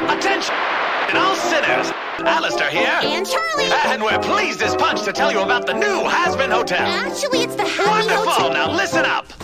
Attention, all sinners. Alistair here. And Charlie. And we're pleased as punch to tell you about the new Has-Been Hotel. Actually, it's the Happy Wonderful. Hotel. Now listen up.